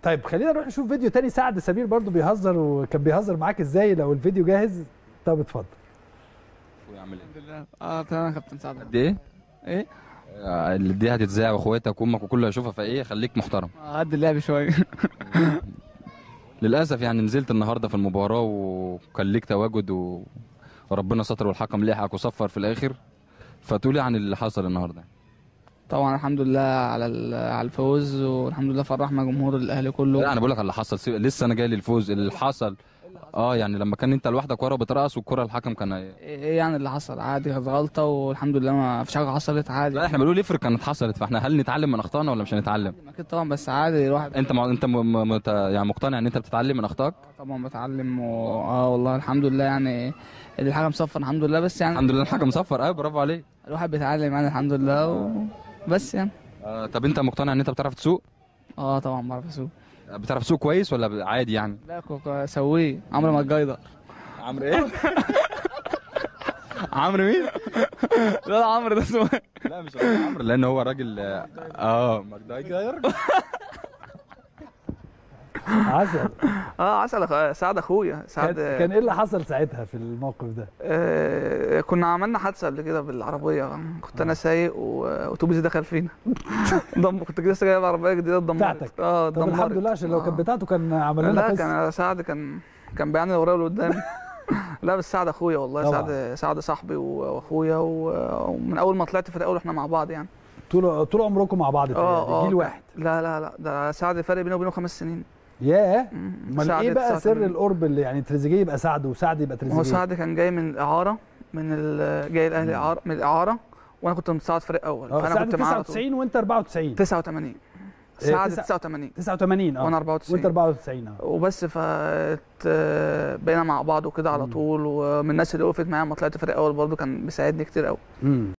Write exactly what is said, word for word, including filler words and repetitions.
طيب خلينا نروح نشوف فيديو تاني. سعد سمير برضو بيهزر، وكان بيهزر معاك ازاي لو الفيديو جاهز؟ طب اتفضل. ويعمل ايه؟ الحمد لله. اه تمام يا كابتن سعد. قد ايه؟ ايه؟ آه، اللي دي هتتذاع واخواتك وامك وكله هيشوفها، فايه خليك محترم. آه، قد اللعب شويه. للاسف يعني نزلت النهارده في المباراه وكان ليك تواجد و... وربنا ستر والحكم لحقك وصفر في الاخر، فتقولي عن اللي حصل النهارده. طبعا الحمد لله على على الفوز، والحمد لله فرحنا جمهور الاهلي كله. لا انا بقول لك على اللي حصل، سيب- لسه انا جاي للفوز اللي حصل. اه يعني لما كان انت لوحدك ورا بترقص والكره الحكم كان هي... ايه يعني اللي حصل؟ عادي، كانت غلطه والحمد لله ما فيش حاجه حصلت، عادي. لا احنا بنقول افرض كانت حصلت، فاحنا هل نتعلم من اخطائنا ولا مش هنتعلم؟ اكيد طبعا، بس عادي الواحد. انت مع... انت م... م... مت... يعني مقتنع ان انت بتتعلم من اخطائك؟ طبعا بتعلم و... اه والله الحمد لله يعني اللي الحاجه مصفر الحمد لله، بس يعني الحمد لله الحكم صفر. ايوه برافو عليك. الواحد بيتعلم يعني الحمد لله و... بس يعني. آه طب انت مقتنع ان انت بتعرف تسوق؟ اه طبعا بعرف اسوق. بتعرف تسوق كويس ولا عادي يعني؟ لا كوكا سويه عمرو ما الجايدر. عمرو ايه؟ عمرو مين؟ لا لا عمرو ده اسمه. لا مش عمرو، لان هو راجل اه ماجدايجر. عسل. اه عسل أخ- سعد اخويا سعد. كان, كان ايه اللي حصل ساعتها في الموقف ده؟ آه كنا عملنا حادثه قبل كده بالعربيه، كنت انا سايق واتوبيس دخل فينا. ضم كنت لسه جايب عربيه جديده اتدمرت. بتاعتك؟ اه طب الحمد لله، عشان لو كانت بتاعته كان عمل لنا لا قصه. كان سعد كان كان بيعني ورايا والقدام. لا بس سعد اخويا والله. طبعا. سعد سعد صاحبي واخويا، ومن اول ما طلعت في الاول احنا مع بعض يعني. طول طول عمركم مع بعض؟ اه اه جيل واحد؟ لا لا لا ده سعد فرق بينه وبينه خمس سنين. ياه. مم. امال سعد ايه بقى تسعة سر وثمانين. القرب اللي يعني تريزيجيه يبقى سعد وسعد يبقى هو تريزيجيه؟ سعد كان جاي من الاعاره، من ال- جاي الاهلي اعاره من الاعاره، وانا كنت متصاعد فريق اول، اه فانا سعد كنت معاه على طول. تسعة وتسعين وانت أربعة وتسعين؟ تسعة وثمانين. سعد تسعة- تسعة وثمانين. تسعة وثمانين اه وانا أربعة وتسعين. وانت أربعة وتسعين اه. وبس ف بقينا مع بعض وكده على مم. طول، ومن الناس اللي وقفت معايا لما طلعت فريق اول برضه كان بيساعدني كتير قوي.